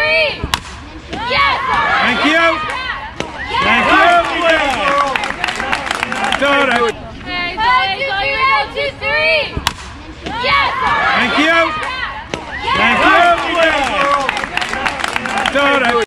three. Yes! Thank you. Thank you. Hey, Zoe, 2, 3. Yes! Thank you. Thank you.